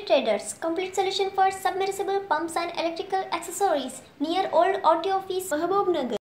Traders, complete solution for submersible pumps and electrical accessories near Old Auto Office, Mahabubnagar.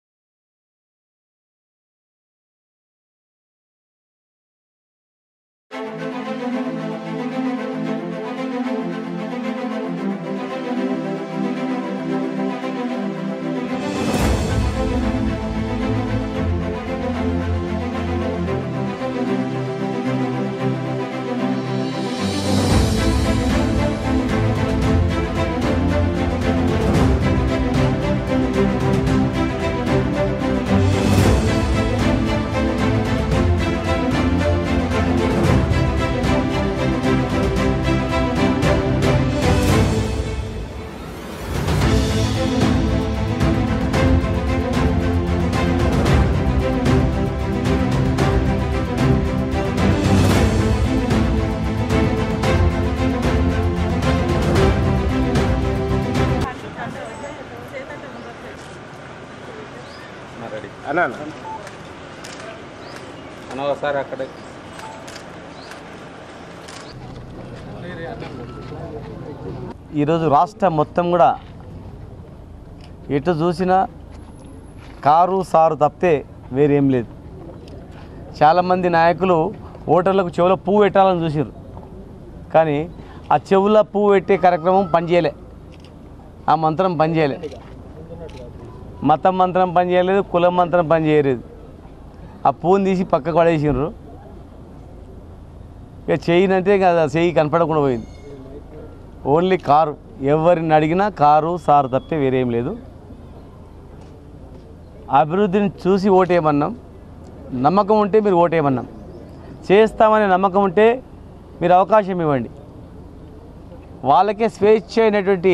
Sir అక్కడ ఈరోజు రాష్ట్రం మొత్తం కూడా ఎటు చూసినా కారు సారు తప్పితే వేరేం లేదు. చాలామంది నాయకులు ఓటర్లకు చెవులో పువ్వు పెట్టాలని చూసారు, కానీ ఆ చెవుల పువ్వు పెట్టే కార్యక్రమం పనిచేయలే. ఆ మంత్రం పనిచేయలే. మతం మంత్రం పనిచేయలేదు, కులం మంత్రం పనిచేయలేదు. ఆ పువ్వుని తీసి పక్కకు పడేసినారు. ఇక చెయ్యినంటే కదా, చెయ్యి కనపడకుండా పోయింది. Only car. ఎవరిని అడిగినా కారు సారు తప్పితే వేరేం లేదు. అభివృద్ధిని చూసి ఓటేయమన్నాం. నమ్మకం ఉంటే మీరు ఓటేయమన్నాం. చేస్తామనే నమ్మకం ఉంటే మీరు అవకాశం ఇవ్వండి. వాళ్ళకే స్వేచ్ఛ అయినటువంటి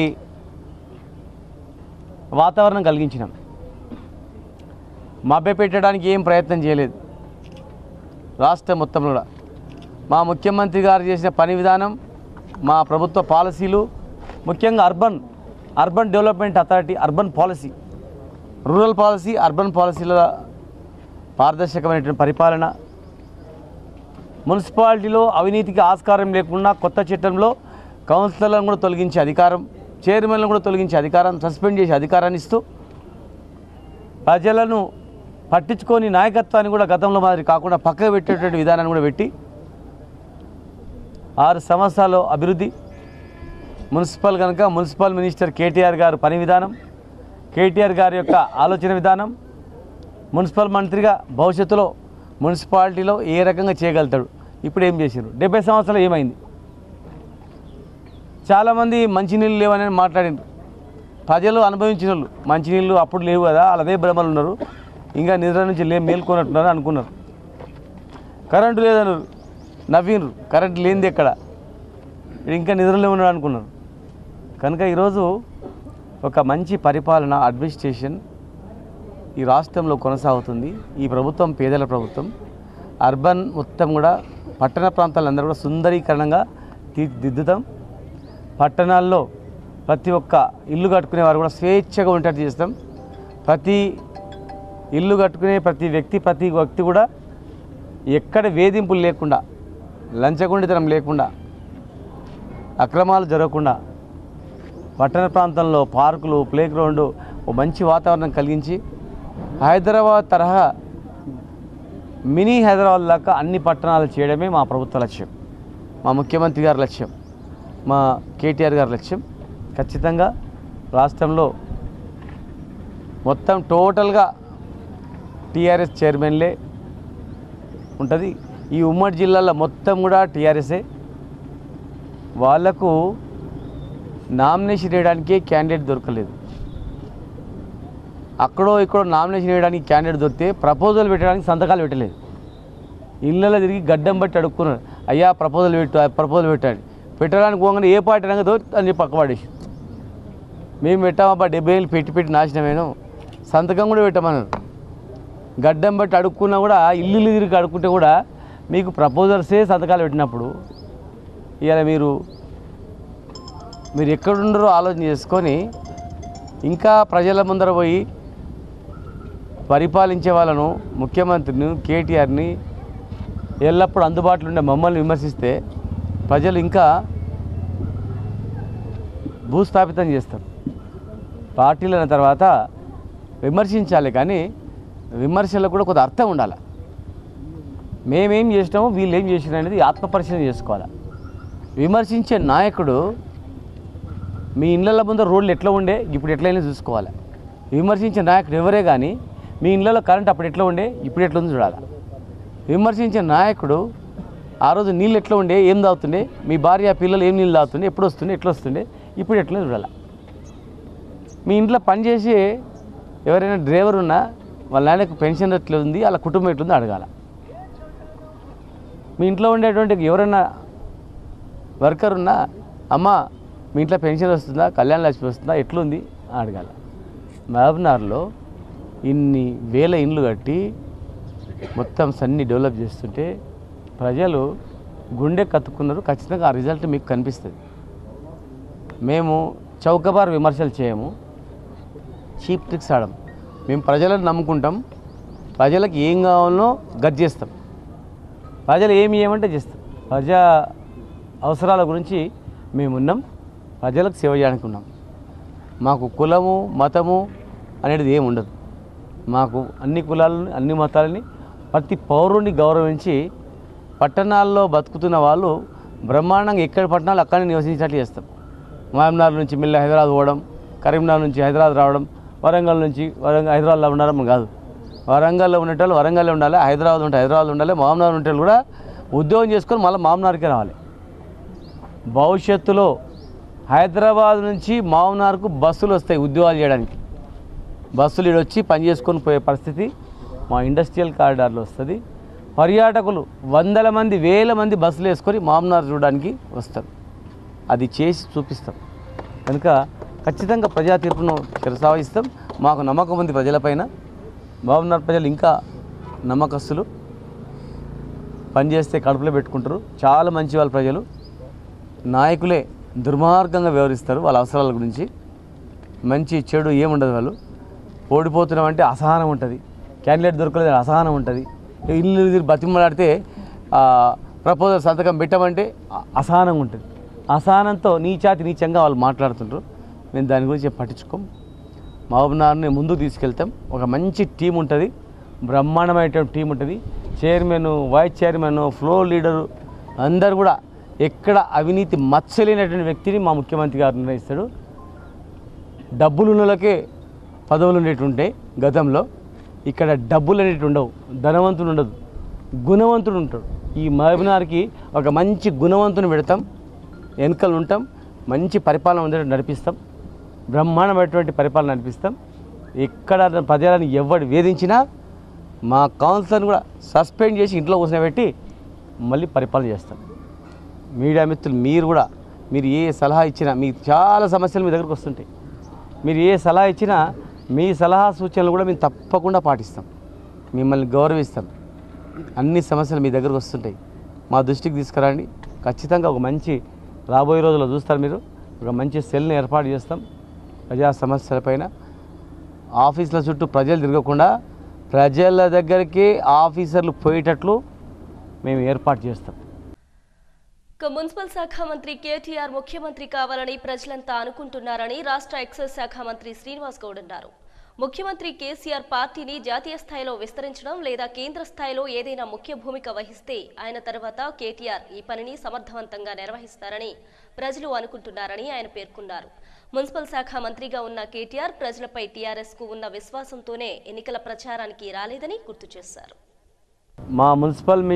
వాతావరణం కలిగించినాం. మభ్యపెట్టడానికి ఏం ప్రయత్నం చేయలేదు. రాష్ట్రం మొత్తంలో కూడా మా ముఖ్యమంత్రి గారు చేసిన పని విధానం, మా ప్రభుత్వ పాలసీలు, ముఖ్యంగా urban development authority urban policy, rural policy, urban పాలసీల పారదర్శకమైనటువంటి పరిపాలన, మున్సిపాలిటీలో అవినీతికి ఆస్కారం లేకుండా కొత్త చట్టంలో కౌన్సిలర్లను కూడా తొలగించే అధికారం, చైర్మన్లను కూడా తొలగించే అధికారం, సస్పెండ్ చేసే అధికారాన్ని ఇస్తూ ప్రజలను పట్టించుకొని నాయకత్వాన్ని కూడా గతంలో మాదిరి కాకుండా పక్కకు పెట్టేటువంటి విధానాన్ని కూడా పెట్టి 6 సంవత్సరాలు అభివృద్ధి. మున్సిపల్ కనుక మున్సిపల్ మినిస్టర్ కేటీఆర్ గారు పని విధానం, కేటీఆర్ గారి యొక్క ఆలోచన విధానం, మున్సిపల్ మంత్రిగా భవిష్యత్తులో మున్సిపాలిటీలో ఏ రకంగా చేయగలుగుతాడు, ఇప్పుడు ఏం చేశారు, 70 సంవత్సరాలు ఏమైంది. చాలామంది మంచినీళ్ళు లేవని మాట్లాడారు. ప్రజలు అనుభవించిన వాళ్ళు మంచినీళ్ళు అప్పుడు లేవు కదా, అదే భ్రమలు ఉన్నారు, ఇంకా నిద్ర నుంచి మేల్కొన్నట్టున్నారు అనుకున్నారు. కరెంటు లేదన్నారు, నవ్వినరు. కరెంటు లేనిది ఎక్కడ, ఇంకా నిద్రలో ఉన్నాడు అనుకున్నారు. కనుక ఈరోజు ఒక మంచి పరిపాలన, అడ్మినిస్ట్రేషన్ ఈ రాష్ట్రంలో కొనసాగుతుంది. ఈ ప్రభుత్వం పేదల ప్రభుత్వం. అర్బన్ మొత్తం కూడా పట్టణ ప్రాంతాలందరూ కూడా సుందరీకరణంగా తీర్చిదిద్దుతాం. పట్టణాల్లో ప్రతి ఒక్క ఇల్లు కట్టుకునే వారు కూడా స్వేచ్ఛగా ఉండేట్టు చేస్తాం. ప్రతి ఇల్లు కట్టుకునే ప్రతి వ్యక్తి కూడా ఎక్కడ వేధింపులు లేకుండా, లంచగొండితనం లేకుండా, అక్రమాలు జరగకుండా పట్టణ ప్రాంతంలో పార్కులు, ప్లే గ్రౌండ్, ఓ మంచి వాతావరణం కలిగించి హైదరాబాద్ తరహా మినీ హైదరాబాద్ దాకా అన్ని పట్టణాలు చేయడమే మా ప్రభుత్వ లక్ష్యం, మా ముఖ్యమంత్రి గారి లక్ష్యం, మా కేటీఆర్ గారి లక్ష్యం. ఖచ్చితంగా రాష్ట్రంలో మొత్తం టోటల్గా టీఆర్ఎస్ చైర్మన్లే ఉంటుంది. ఈ ఉమ్మడి జిల్లాలో మొత్తం కూడా టీఆర్ఎస్ఏ. వాళ్లకు నామినేషన్ వేయడానికే క్యాండిడేట్ దొరకలేదు. అక్కడో ఇక్కడో నామినేషన్ వేయడానికి క్యాండిడేట్ దొరికితే ప్రపోజల్ పెట్టడానికి సంతకాలు పెట్టలేదు. ఇళ్ళలో తిరిగి గడ్డం బట్టి అడుక్కున్నారు, అయ్యా ప్రపోజల్ పెట్టండి. పెట్టడానికి పోగానే ఏ పార్టీ రంగ దొరికి అని చెప్పి పక్కపడేసి, మేము పెట్టామబ్బా 70 ఏళ్ళు పెట్టి నాశనమేను, సంతకం కూడా పెట్టమన్నారు. గడ్డం బట్టి అడుక్కున్నా కూడా ఇల్లు తిరిగి అడుక్కుంటే కూడా మీకు ప్రపోజల్సే సంతకాలు పెట్టినప్పుడు ఇవాళ మీరు ఎక్కడుండరో ఆలోచన చేసుకొని ఇంకా ప్రజల ముందర పోయి పరిపాలించే వాళ్ళను, ముఖ్యమంత్రిని, కేటీఆర్ని ఎల్లప్పుడూ అందుబాటులో ఉండే మమ్మల్ని విమర్శిస్తే ప్రజలు ఇంకా భూస్థాపితం చేస్తారు. పార్టీలు అయిన తర్వాత విమర్శించాలి, కానీ విమర్శలకు కూడా కొంత అర్థం ఉండాలి. మేమేం చేసినామో వీళ్ళు ఏం చేసినా అనేది ఆత్మపరిశీలన చేసుకోవాలి. విమర్శించే నాయకుడు మీ ఇళ్ళ ముందు రోడ్లు ఎట్లా ఉండే ఇప్పుడు ఎట్లయినా చూసుకోవాలి. విమర్శించే నాయకుడు ఎవరే కానీ మీ ఇళ్ళలో కరెంట్ అప్పుడు ఎట్లా ఉండే ఇప్పుడు ఎట్లా ఉంది చూడాలి. విమర్శించే నాయకుడు ఆ రోజు నీళ్ళు ఎట్లా ఉండే, ఏం తాగుతుండే, మీ భార్య పిల్లలు ఏం నీళ్ళు తాగుతుండే, ఎప్పుడు వస్తుండే, ఎట్లా వస్తుండే, ఇప్పుడు ఎట్లా చూడాలి. మీ ఇంట్లో పనిచేసి ఎవరైనా డ్రైవర్ ఉన్నా వాళ్ళ నాయనకు పెన్షన్ ఎట్లా ఉంది, వాళ్ళ కుటుంబం ఎట్లుందో అడగాల. మీ ఇంట్లో ఉండేటువంటి ఎవరైనా వర్కర్ ఉన్నా అమ్మ మీ ఇంట్లో పెన్షన్ వస్తుందా, కళ్యాణ లక్ష్మి వస్తుందా, ఎట్లుంది అడగాల. మహబూబ్నగర్లో ఇన్ని వేల ఇండ్లు కట్టి మొత్తం అన్ని డెవలప్ చేస్తుంటే ప్రజలు గుండె కత్తుకున్నారు. ఖచ్చితంగా ఆ రిజల్ట్ మీకు కనిపిస్తుంది. మేము చౌకబారు విమర్శలు చేయము, చీప్ ట్రిక్స్ ఆడం. మేము ప్రజలను నమ్ముకుంటాం. ప్రజలకు ఏం కావాలనో గది చేస్తాం. ప్రజలు ఏమి ఏమంటే చేస్తాం. ప్రజా అవసరాల గురించి మేమున్నాం. ప్రజలకు సేవ చేయడానికి ఉన్నాం. మాకు కులము మతము అనేది ఏమి ఉండదు. మాకు అన్ని కులాలని అన్ని మతాలని ప్రతి పౌరుని గౌరవించి పట్టణాల్లో బతుకుతున్న వాళ్ళు బ్రహ్మాండంగా ఎక్కడ పట్టణాలు అక్కడనే నివసించినట్లు చేస్తాం. మహబూబ్నగర్ నుంచి మిల్ల హైదరాబాద్ పోవడం, కరీంనగర్ నుంచి హైదరాబాద్ రావడం, వరంగల్ నుంచి హైదరాబాద్లో ఉండడం కాదు. వరంగల్లో ఉండేటోళ్ళు వరంగల్లో ఉండాలి, హైదరాబాద్ ఉంటే హైదరాబాద్ ఉండాలి, మహబూబ్నగర్ ఉంటే కూడా ఉద్యోగం చేసుకొని మళ్ళీ మహబూబ్నగర్కే రావాలి. భవిష్యత్తులో హైదరాబాద్ నుంచి మహబూబ్నగర్కు బస్సులు వస్తాయి ఉద్యోగాలు చేయడానికి. బస్సులు ఇడొచ్చి పని చేసుకొని పోయే పరిస్థితి మా ఇండస్ట్రియల్ కారిడార్లో వస్తుంది. పర్యాటకులు వందల మంది వేల మంది బస్సులు వేసుకొని మహబూబ్నగర్ చూడడానికి వస్తారు. అది చేసి చూపిస్తాం. కనుక ఖచ్చితంగా ప్రజా తీర్పును కొనసాగిస్తాం. మాకు నమ్మకం ఉంది ప్రజలపైన. మహబూబ్నగర్ ప్రజలు ఇంకా నమ్మకస్తులు. పనిచేస్తే కడుపులో పెట్టుకుంటారు. చాలా మంచి వాళ్ళ ప్రజలు. నాయకులే దుర్మార్గంగా వ్యవహరిస్తారు వాళ్ళ అవసరాల గురించి. మంచి చెడు ఏముండదు. వాళ్ళు ఓడిపోతున్నామంటే అసహనం ఉంటుంది. క్యాండిడేట్ దొరకలేదు అసహనం ఉంటుంది. ఇల్లు బతిమలాడితే ప్రపోజల్ సంతకం పెట్టమంటే అసహనం ఉంటుంది. అసహనంతో నీచంగా వాళ్ళు మాట్లాడుతుంటారు. మేము దాని గురించి పట్టించుకోం. మహబూబ్నగర్ని ముందుకు తీసుకెళ్తాం. ఒక మంచి టీం ఉంటుంది, బ్రహ్మాండమైనటువంటి టీం ఉంటుంది. Chairman, vice chairman, floor leader అందరు కూడా ఎక్కడ అవినీతి మచ్చలేనటువంటి వ్యక్తిని మా ముఖ్యమంత్రి గారు నిర్ణయిస్తాడు. డబ్బులు ఉన్నోళ్ళకే పదవులు ఉండేటుంటాయి గతంలో. ఇక్కడ డబ్బులు అనేవి ఉండవు, ధనవంతుడు ఉండదు, గుణవంతుడు ఉంటాడు. ఈ మహబూబ్నగర్కి ఒక మంచి గుణవంతుని పెడతాం, వెనుకలు ఉంటాం, మంచి పరిపాలన ఉండేటట్టు నడిపిస్తాం, బ్రహ్మాండమైనటువంటి పరిపాలన నడిపిస్తాం. ఎక్కడ ప్రజలను ఎవడు వేధించినా మా కౌన్సిలర్ని కూడా సస్పెండ్ చేసి ఇంట్లో కూర్చోబెట్టి మళ్ళీ పరిపాలన చేస్తాం. మీడియా మిత్రులు మీరు ఏ సలహా ఇచ్చినా, మీకు చాలా సమస్యలు మీ దగ్గరకు వస్తుంటాయి. మీరు ఏ సలహా ఇచ్చినా మీ సలహా సూచనలు కూడా మేము తప్పకుండా పాటిస్తాం. మిమ్మల్ని గౌరవిస్తాం. అన్ని సమస్యలు మీ దగ్గరకు వస్తుంటాయి, మా దృష్టికి తీసుకురండి. ఖచ్చితంగా ఒక మంచి రాబోయే రోజుల్లో చూస్తారు మీరు. ఒక మంచి సెల్ని ఏర్పాటు చేస్తాం. ప్రజా సమస్యలపైన ఆఫీసుల చుట్టూ ప్రజలు తిరగకుండా ప్రజల దగ్గరికి ఆఫీసర్లు పోయేటట్లు మేము ఏర్పాటు చేస్తాం. మున్సిపల్ శాఖ మంత్రి కేటీఆర్ ముఖ్యమంత్రి కావాలని ప్రజలంతా అనుకుంటున్నారని రాష్ట్ర ఎక్సైజ్ శాఖ మంత్రి శ్రీనివాస్ గౌడ్ అన్నారు. ముఖ్యమంత్రి కేసీఆర్ పార్టీని జాతీయ స్థాయిలో విస్తరించడం లేదా కేంద్ర స్థాయిలో ఏదైనా ముఖ్య భూమిక వహిస్తే ఆయన తర్వాత కేటీఆర్ ఈ పనిని సమర్థవంతంగా నిర్వహిస్తారని ప్రజలు అనుకుంటున్నారని ఆయన పేర్కొన్నారు. మున్సిపల్ శాఖ మంత్రిగా ఉన్న కేటీఆర్ ప్రజలపై టీఆర్ఎస్ కు ఉన్న విశ్వాసంతోనే ఎన్నికల ప్రచారానికి రాలేదని గుర్తు చేశారు. మా మున్సిపల్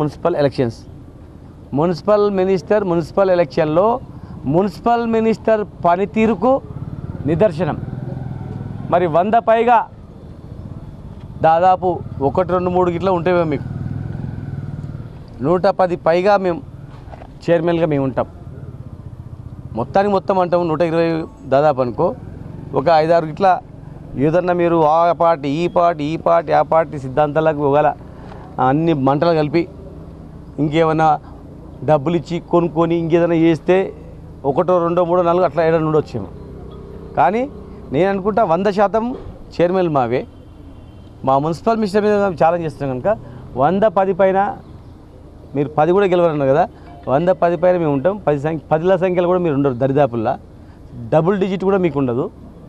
ఎలక్షన్లో మున్సిపల్ మినిస్టర్ పనితీరుకు నిదర్శనం. మరి 100 పైగా దాదాపు 1, 2, 3 గిట్లా ఉంటాయి. మీకు 110 పైగా మేము చైర్మన్గా మేము ఉంటాం. మొత్తం అంటాము 120 దాదాపు అనుకో. ఒక 5-6 గిట్లా ఏదన్నా మీరు ఆ పార్టీ ఈ పార్టీ ఆ పార్టీ సిద్ధాంతాలకు ఒకవేళ అన్ని మంటలు కలిపి ఇంకేమైనా డబ్బులు ఇచ్చి కొనుక్కొని ఇంకేదైనా చేస్తే 1, 2, 3, 4 అట్లా ఏదైనా ఉండొచ్చేమో. కానీ నేను అనుకుంటా 100% చైర్మన్లు మావే. మా మున్సిపల్ మినిస్టర్ మీద ఛాలెంజ్ చేస్తున్నాం కనుక 110 పైన మీరు 10 కూడా గెలవరన్నారు కదా, 110 పైన మేము ఉంటాం. 10ల సంఖ్యలో కూడా మీరు ఉండరు దరిదాపుల్లా. డబుల్ డిజిట్ కూడా మీకు ఉండదు,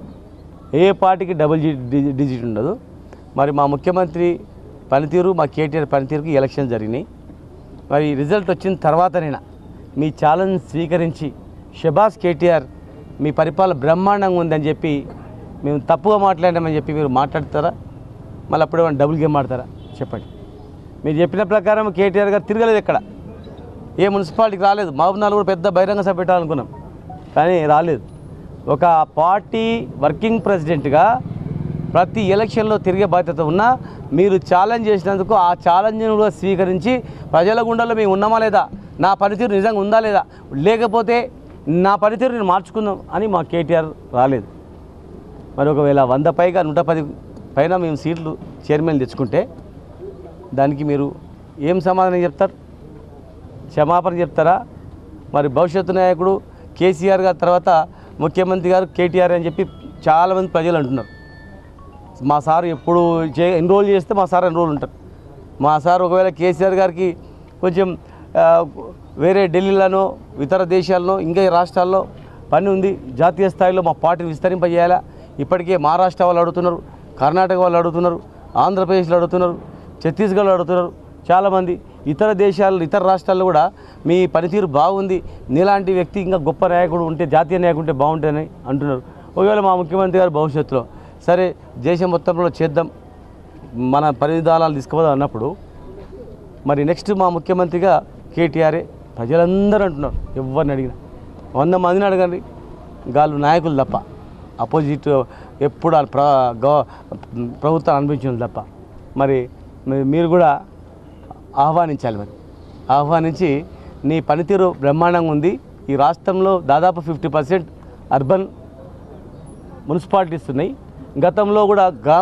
ఏ పార్టీకి డబుల్ డిజిట్ ఉండదు. మరి మా ముఖ్యమంత్రి పనితీరు, మా కేటీఆర్ పనితీరుకి ఎలక్షన్ జరిగినాయి. మరి రిజల్ట్ వచ్చిన తర్వాతనైనా మీ ఛాలెంజ్ స్వీకరించి షబాస్ కేటీఆర్ మీ పరిపాలన బ్రహ్మాండంగా ఉందని చెప్పి మేము తప్పుగా మాట్లాడామని చెప్పి మీరు మాట్లాడతారా? మళ్ళీ అప్పుడేమైనా డబుల్ గేమ్ ఆడతారా? చెప్పండి. మీరు చెప్పిన ప్రకారం కేటీఆర్ గారు తిరగలేదు, ఎక్కడ ఏ మున్సిపాలిటీకి రాలేదు. మహబూబ్నగర్ కూడా పెద్ద బహిరంగ సభ పెట్టాలనుకున్నాం కానీ రాలేదు. ఒక పార్టీ వర్కింగ్ ప్రెసిడెంట్గా ప్రతి ఎలక్షన్లో తిరిగే బాధ్యత ఉన్నా మీరు ఛాలెంజ్ చేసినందుకు ఆ ఛాలెంజ్ను కూడా స్వీకరించి ప్రజల గుండెల్లో మేము ఉన్నామా లేదా, నా పనితీరు నిజంగా ఉందా లేదా, లేకపోతే నా పనితీరు నేను మార్చుకుందాం అని మా కేటీఆర్ రాలేదు. మరి ఒకవేళ 100 పైగా 110 పైన మేము సీట్లు చైర్మన్ తెచ్చుకుంటే దానికి మీరు ఏం సమాధానం చెప్తారు? క్షమాపణ చెప్తారా? మరి భవిష్యత్తు నాయకుడు కేసీఆర్ గారి తర్వాత ముఖ్యమంత్రి గారు కేటీఆర్ అని చెప్పి చాలామంది ప్రజలు అంటున్నారు. మా సార్ ఎప్పుడు ఎన్రోల్ చేస్తే మా సార్ ఎన్రోల్ ఉంటారు. మా సార్ ఒకవేళ కేసీఆర్ గారికి కొంచెం వేరే ఢిల్లీలోనో ఇతర దేశాల్లో ఇంకా రాష్ట్రాల్లో పని ఉంది, జాతీయ స్థాయిలో మా పార్టీని విస్తరింపజేయాలా. ఇప్పటికే మహారాష్ట్ర వాళ్ళు అడుగుతున్నారు, కర్ణాటక వాళ్ళు అడుగుతున్నారు, ఆంధ్రప్రదేశ్లో అడుగుతున్నారు, ఛత్తీస్గఢ్లో అడుగుతున్నారు. చాలామంది ఇతర దేశాల్లో ఇతర రాష్ట్రాల్లో కూడా మీ పనితీరు బాగుంది, నీలాంటి వ్యక్తి ఇంకా గొప్ప నాయకుడు ఉంటే, జాతీయ నాయకుడు ఉంటే బాగుంటుందని అంటున్నారు. ఒకవేళ మా ముఖ్యమంత్రి గారు భవిష్యత్తులో సరే దేశం మొత్తంలో చేద్దాం, మన పని విధానాలు తీసుకుపోదాం అన్నప్పుడు మరి నెక్స్ట్ మా ముఖ్యమంత్రిగా కేటీఆరే ప్రజలందరూ అంటున్నారు. ఎవరిని అడిగినా 100 మందిని అడగండి, గాళ్ళు నాయకులు తప్ప, అపోజిట్ ఎప్పుడు ప్రభుత్వాన్ని అనిపించిన తప్ప. మరి మీరు కూడా ఆహ్వానించాలి. మరి ఆహ్వానించి నీ పనితీరు బ్రహ్మాండంగా ఉంది, ఈ రాష్ట్రంలో దాదాపు 50% అర్బన్ మున్సిపాలిటీస్ ఉన్నాయి. గతంలో కూడా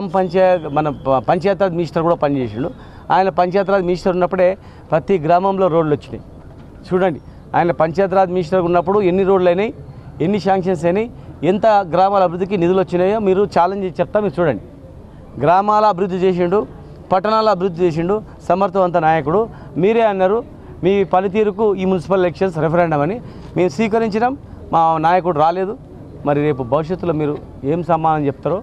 మన పంచాయతీరాజ్ మినిస్టర్ కూడా పనిచేసిండు. ఆయన పంచాయతీరాజ్ మినిస్టర్ ఉన్నప్పుడే ప్రతి గ్రామంలో రోడ్లు వచ్చినాయి. చూడండి, ఆయన పంచాయతీరాజ్ మినిస్టర్ ఉన్నప్పుడు ఎన్ని రోడ్లు అయినాయి, ఎన్ని శాంక్షన్స్ అయినాయి, ఎంత గ్రామాల అభివృద్ధికి నిధులు వచ్చినాయో మీరు ఛాలెంజ్ చెప్తా. మీరు చూడండి, గ్రామాల అభివృద్ధి చేసిండు, పట్టణాల అభివృద్ధి చేసిండు, సమర్థవంత నాయకుడు. మీరే అన్నారు మీ పనితీరుకు ఈ మున్సిపల్ ఎలక్షన్స్ రెఫరెండం అని మేము స్వీకరించినాం, మా నాయకుడు రాలేదు. మరి రేపు భవిష్యత్తులో మీరు ఏం సమాధానం చెప్తారో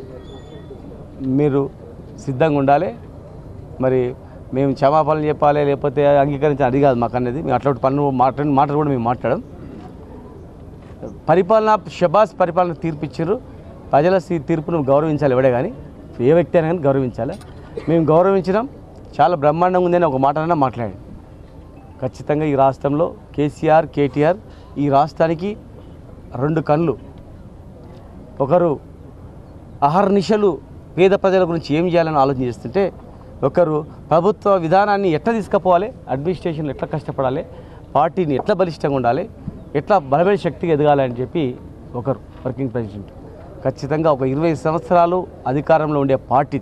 మీరు సిద్ధంగా ఉండాలి. మరి మేము క్షమాపణలు చెప్పాలి, లేకపోతే అంగీకరించాలి, అది కాదు మాకు అనేది. మేము అట్లాంటి పనులు మాటలు కూడా మేము మాట్లాడడం. పరిపాలన షబాస్ పరిపాలన తీర్పిచ్చారు, ప్రజల తీర్పును గౌరవించాలి. ఎవడే కానీ ఏ వ్యక్తి అయినా కానీ గౌరవించాలి. మేము గౌరవించడం చాలా బ్రహ్మాండంగా ఉందని ఒక మాటనైనా మాట్లాడి ఖచ్చితంగా ఈ రాష్ట్రంలో కేసీఆర్ కేటీఆర్ ఈ రాష్ట్రానికి 2 కళ్ళు. ఒకరు అహర్నిశలు పేద ప్రజల గురించి ఏం చేయాలని ఆలోచన చేస్తుంటే, ఒకరు ప్రభుత్వ విధానాన్ని ఎట్లా తీసుకుపోవాలి, అడ్మినిస్ట్రేషన్లో ఎట్లా కష్టపడాలి, పార్టీని ఎట్లా బలిష్టంగా ఉండాలి, ఎట్లా బలమైన శక్తిగా ఎదగాలని చెప్పి ఒకరు వర్కింగ్ ప్రెసిడెంట్. ఖచ్చితంగా ఒక 20 సంవత్సరాలు అధికారంలో ఉండే పార్టీ,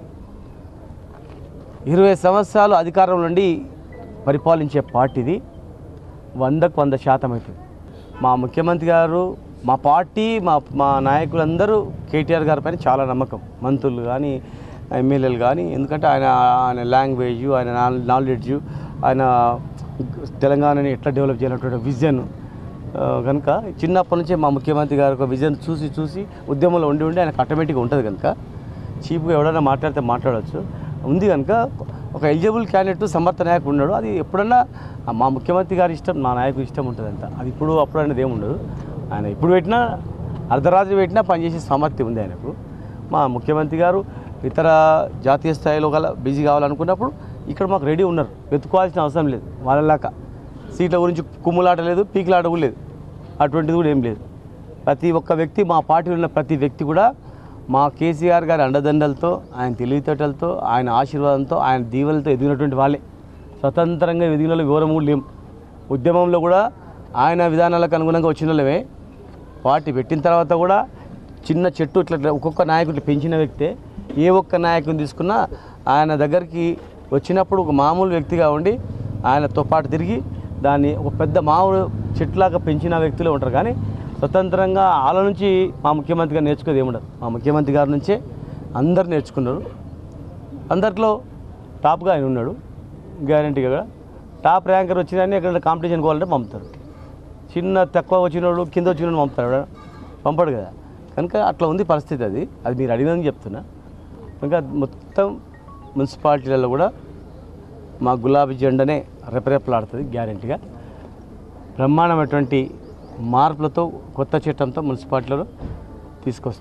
20 సంవత్సరాలు అధికారంలో ఉండి పరిపాలించే పార్టీది 100కు 100% అవుతుంది. మా ముఖ్యమంత్రి గారు, మా పార్టీ, మా నాయకులందరూ కేటీఆర్ గారి పైన చాలా నమ్మకం, మంత్రులు కానీ ఎమ్మెల్యేలు కానీ. ఎందుకంటే ఆయన లాంగ్వేజ్, ఆయన నాలెడ్జ్, ఆయన తెలంగాణని ఎట్లా డెవలప్ చేయాలన్నటువంటి విజన్ కనుక చిన్నప్పటి నుంచే మా ముఖ్యమంత్రి గారు ఒక విజన్ చూసి ఉద్యమంలో ఉండి ఆయనకు ఆటోమేటిక్గా ఉంటుంది. కనుక చీప్గా ఎవడైనా మాట్లాడితే మాట్లాడవచ్చు ఉంది. కనుక ఒక ఎలిజిబుల్ క్యాండిడేట్ సమర్థ నాయకుడు ఉన్నాడు. అది ఎప్పుడన్నా మా ముఖ్యమంత్రి గారి ఇష్టం, మా నాయకుడు ఇష్టం ఉంటుంది అంత. అది అప్పుడు అనేది ఏముండదు. ఆయన ఇప్పుడు పెట్టినా అర్ధరాత్రి పెట్టినా పనిచేసే సామర్థ్యం ఉంది ఆయనకు. మా ముఖ్యమంత్రి గారు ఇతర జాతీయ స్థాయిలో బిజీ కావాలనుకున్నప్పుడు ఇక్కడ మాకు రెడీ ఉన్నారు, వెతుక్కోవాల్సిన అవసరం లేదు. వాళ్ళలాగా సీట్ల గురించి కుమ్ములాట లేదు, పీకులాట కూడా లేదు, అటువంటిది కూడా ఏం లేదు. ప్రతి ఒక్క వ్యక్తి, మా పార్టీలో ఉన్న ప్రతి వ్యక్తి కూడా మా కేసీఆర్ గారి అండదండలతో, ఆయన తెలివితేటలతో, ఆయన ఆశీర్వాదంతో, ఆయన దీవెలతో ఎదిగినటువంటి వాళ్ళే. స్వతంత్రంగా ఎదిగిన వివరం కూడా లేం. ఉద్యమంలో కూడా ఆయన విధానాలకు అనుగుణంగా వచ్చిన వాళ్ళమే. పార్టీ పెట్టిన తర్వాత కూడా చిన్న చెట్టు ఇట్లా ఒక్కొక్క నాయకుడిని పెంచిన వ్యక్తే. ఏ ఒక్క నాయకుని తీసుకున్నా ఆయన దగ్గరికి వచ్చినప్పుడు ఒక మామూలు వ్యక్తిగా ఉండి ఆయనతో పాటు తిరిగి దాన్ని ఒక పెద్ద మామూలు చెట్టులాగా పెంచిన వ్యక్తులే ఉంటారు. కానీ స్వతంత్రంగా వాళ్ళ నుంచి మా ముఖ్యమంత్రి గారు నేర్చుకోదు ఏముండదు. మా ముఖ్యమంత్రి గారి నుంచే అందరు నేర్చుకున్నారు. అందరిలో టాప్గా ఆయన ఉన్నాడు గ్యారంటీగా. టాప్ ర్యాంకర్ వచ్చినాయని ఎక్కడ కాంపిటీషన్ పోవాలంటే పంపుతారు. చిన్న తక్కువ వచ్చినోడు, కింద వచ్చినోడు పంపుతారు. పంపడు కదా. కనుక అట్లా ఉంది పరిస్థితి. అది మీరు అడిగినని చెప్తున్నా. కనుక మొత్తం మున్సిపాలిటీలలో కూడా మా గులాబీ జెండానే రెపరెపలాడుతుంది. గ్యారెంటీగా బ్రహ్మాండమైనటువంటి మార్పులతో కొత్త చట్టంతో మున్సిపాలిటీలో తీసుకొస్తాం.